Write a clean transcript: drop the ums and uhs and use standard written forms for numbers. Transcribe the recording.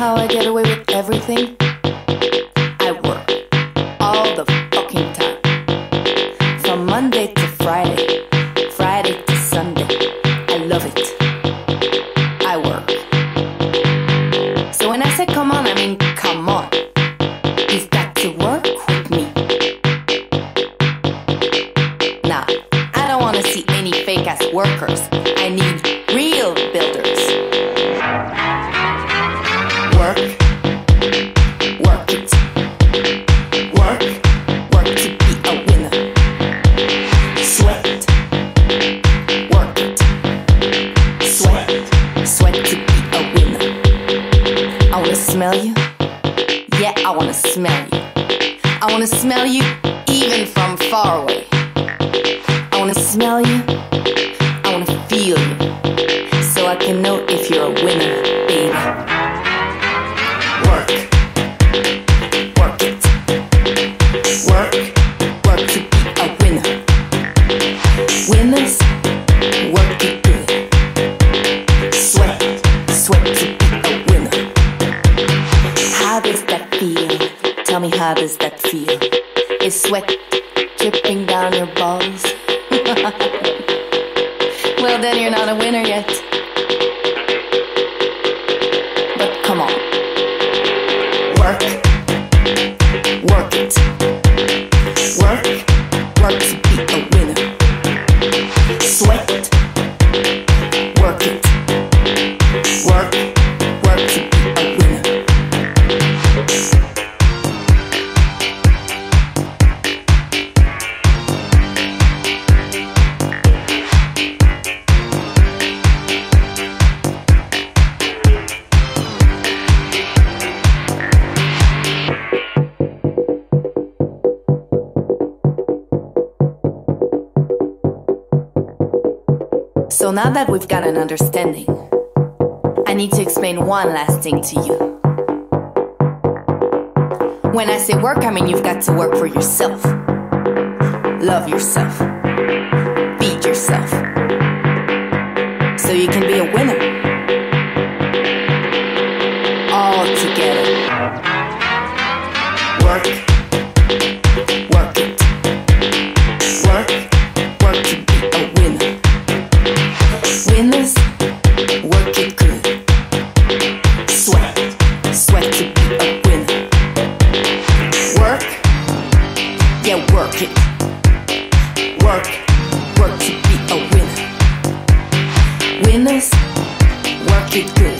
how I get away with everything? I work all the fucking time. From Monday to Friday, Friday to Sunday. I love it. I work. So when I say come on, I mean come on. You've got to work with me. Nah, I don't want to see any fake-ass workers. I need real builders. Work, work it. Work, work to be a winner. Sweat, work it. Sweat, sweat to be a winner. I wanna smell you. Yeah, I wanna smell you. I wanna smell you even from far away. I wanna smell you. I wanna feel you. So I can know if you're a winner, baby. Work, work it. Work, work to be a winner. Winners, work it good. Sweat, sweat to be a winner. How does that feel? Tell me, how does that feel? Is sweat dripping down your balls? Well, then you're not a winner yet. But come on. Work, work it. Work, work to be a winner. Sweat, work it. Work, work to be a winner. So now that we've got an understanding, I need to explain one last thing to you. When I say work, I mean you've got to work for yourself. Love yourself. Feed yourself. So you can be a winner. All together. Work. Work it. Work. Work to be a winner. Winners, work it good. Sweat, sweat to be a winner. Work, yeah, work it. Work, work to be a winner. Winners, work it good.